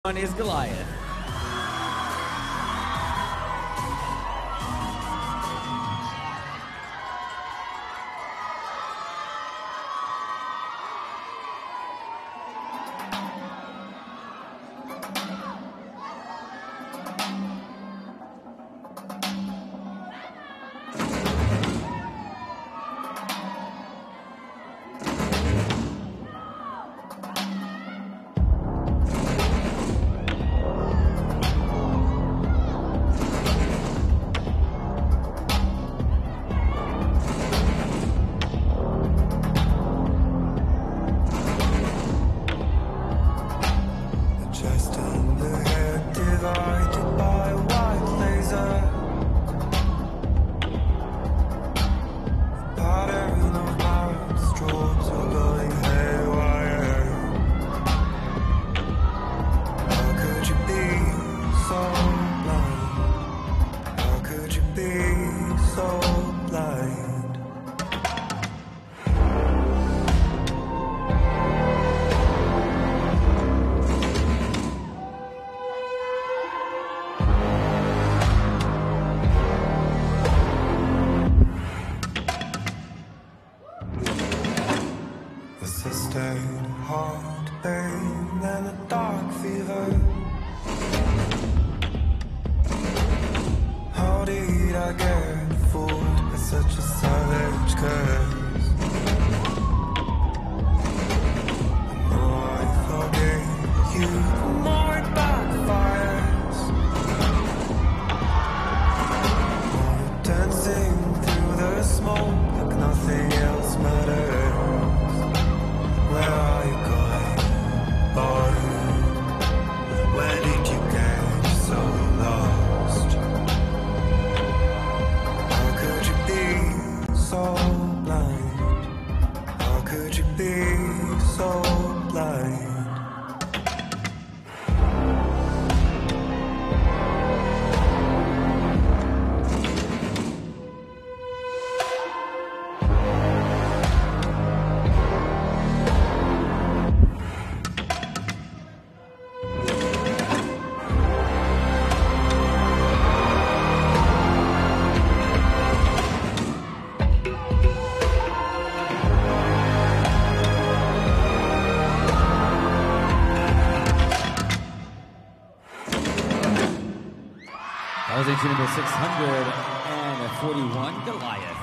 One is Goliath. The sustained heart pain and a dark fever. How did I get fooled by such a savage curse? The more I forgave you, the more it backfires. More you're dancing through the smoke like nothing else matters. Where are you going, boy? Where did you get so lost? How could you be so blind? How could you be so blind? That was entry number 641, Goliath.